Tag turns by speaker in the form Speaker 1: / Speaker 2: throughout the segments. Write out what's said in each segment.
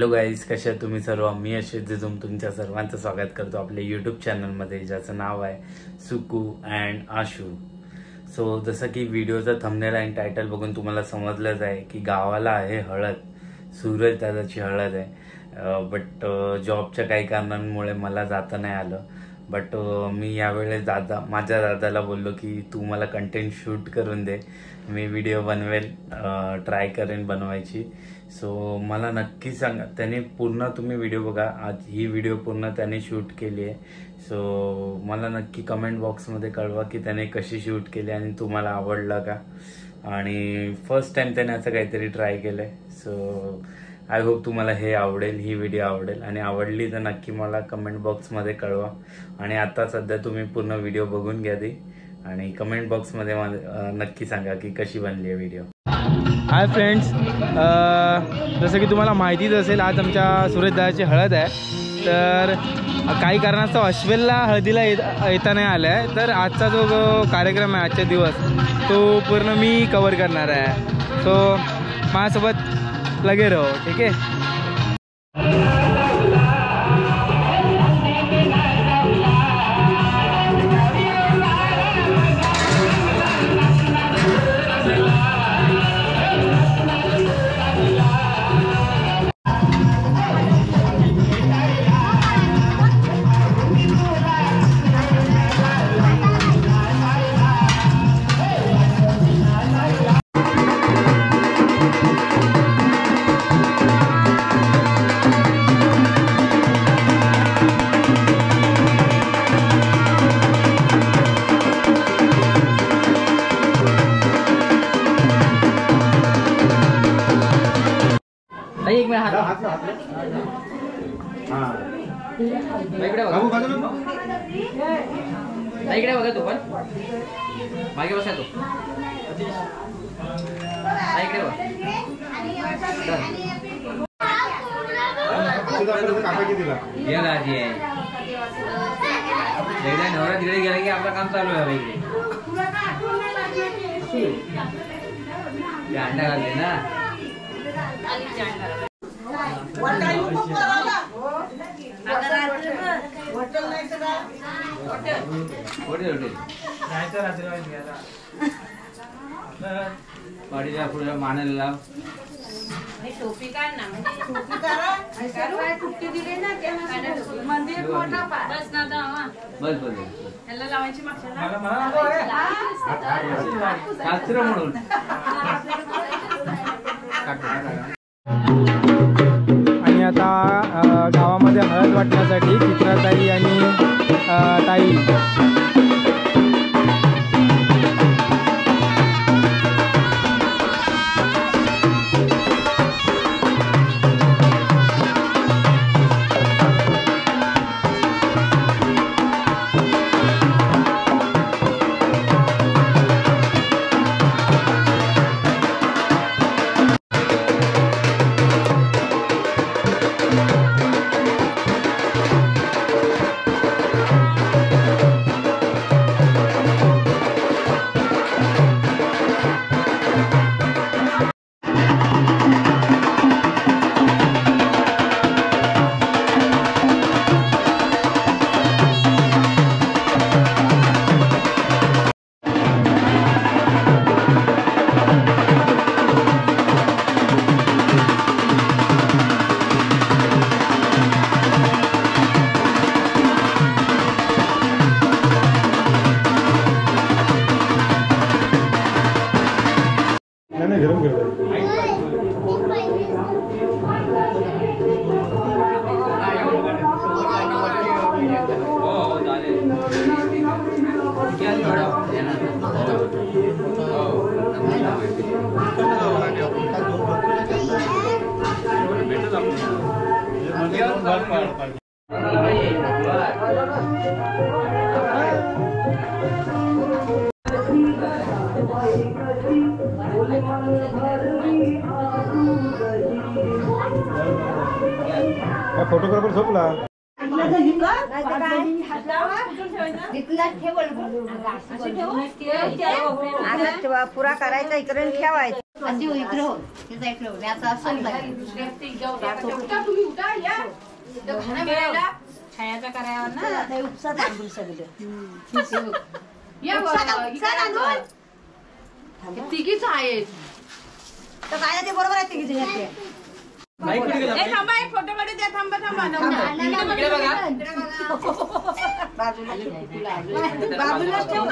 Speaker 1: Hello guys, कसे आहात तुम्ही सर्व? मी अशोक जिजुम तुमच्या सर्वांचं स्वागत करतो आपल्या यूट्यूब चॅनलमध्ये, ज्याचं नाव आहे सुकू अँड आशू. सो जसं की व्हिडिओचा थंबनेल आणि टायटल बघून तुम्हाला समजलंच आहे की गावाला आहे हळद, सूरज दादाची हळद आहे. बट जॉबच्या काही कारणांमुळे मला जाता नाही आलं. बट मी यावेळेस माझ्या दादाला बोललो की तू मला कंटेंट शूट करून दे, मी व्हिडिओ बनवेल, ट्राय करेन बनवायची. सो मला नक्की सांगा, त्याने पूर्ण तुम्ही व्हिडिओ बघा. आज ही व्हिडिओ पूर्ण त्याने शूट केली आहे. सो मला नक्की कमेंट बॉक्समध्ये कळवा की त्याने कशी शूट केली आणि तुम्हाला आवडलं का. आणि फर्स्ट टाइम त्याने असं काहीतरी ट्राय केलंय. सो आय होप तुम्हाला हे आवडेल, ही व्हिडिओ आवडेल. आणि आवडली तर नक्की मला कमेंट बॉक्समध्ये कळवा. आणि आता सध्या तुम्ही पूर्ण व्हिडिओ बघून घ्या ती, आणि कमेंट बॉक्समध्ये नक्की सांगा की कशी बनली आहे व्हिडिओ.
Speaker 2: हाय फ्रेंड्स, जसं की तुम्हाला माहितीच असेल, आज आमच्या सूरजदादाची हळद आहे. तर काही कारणास्तव अश्वेलला हळदीला येता नाही आलं आहे. तर आजचा जो कार्यक्रम आहे, आजचा दिवस, तो पूर्ण मी कवर करणार आहे. सो माझ्यासोबत लगे रहो, ठीक आहे.
Speaker 3: एक मिनिट इकडे बघा, तू पण मागे बसा, तू इकडे बघ. एकदा नवरा तिकडे गेला की आपलं काम चालू आहे. इकडे अंडा घालते ना. पाडीला पुढे मानायला लाव.
Speaker 4: टोपी काढ ना, टोपी दिली ना, मंदिर मोठा बस ना.
Speaker 3: बस बस
Speaker 4: त्याला लावायची मागच्या
Speaker 3: म्हणून.
Speaker 2: आणि आता गावामध्ये हळद वाटण्यासाठी चित्राताई आणि ताई फोटोग्राफर झोपला.
Speaker 5: पुरा करायचा इकडे ठेवायचा. अशी इकडे हो तिचा इकडे हो आता असं
Speaker 4: खायचा करायवर ना
Speaker 5: उपसा तांदूळ सगळं
Speaker 4: तिघीच आहेत
Speaker 5: तर काय ते बरोबर आहे तिघीचे घातले
Speaker 4: थांबा एक फोटो काढू द्या थांबा
Speaker 5: बाजूलाच ठेव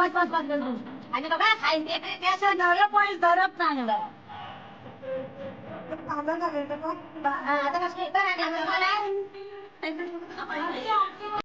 Speaker 5: आणि बघा खायचे आता